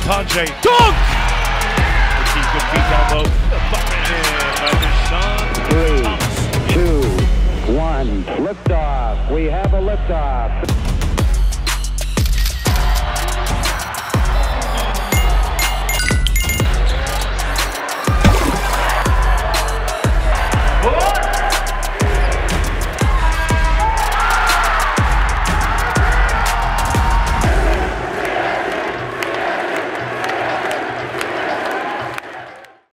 Tajay, dunk! Good feet down low. The bucket in by Deshaun. 3, 2, 1, liftoff. We have a liftoff.